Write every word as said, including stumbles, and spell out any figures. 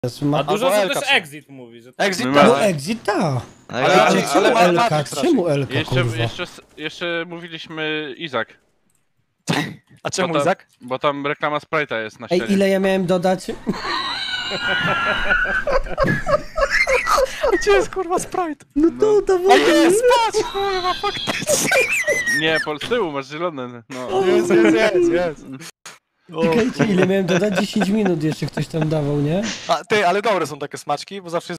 Ma... A dużo, Albo że Elka też są. exit mówi, że... Exit No, tak. No exit, ta. Ale, Ale- Ale ale czemu ma- Elka? Matrix raczej. Czemu Elka, Jeszcze, kurwa? jeszcze, jeszcze mówiliśmy Izak, A czemu Bo tam- Izak? bo tam reklama Sprite'a jest na Ej, ścianie. ile ja miałem dodać? Gdzie jest kurwa Sprite? No to A dawaj. jest, patrz, kurwa, faktycznie. Nie, po z tyłu masz zielone. No. Jest, jest, jest, jest. O, Czekajcie, ile miałem dodać? dziesięć minut jeszcze ktoś tam dawał, nie? A ty, ale dobre są takie smaczki, bo zawsze